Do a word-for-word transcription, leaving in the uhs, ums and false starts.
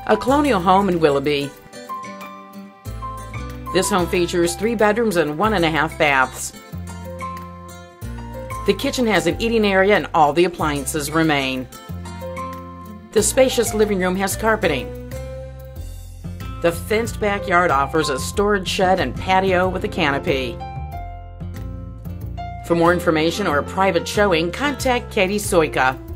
a colonial home in Willoughby. This home features three bedrooms and one and a half baths. The kitchen has an eating area and all the appliances remain. The spacious living room has carpeting. The fenced backyard offers a storage shed and patio with a canopy. For more information or a private showing, contact Katie Sojka.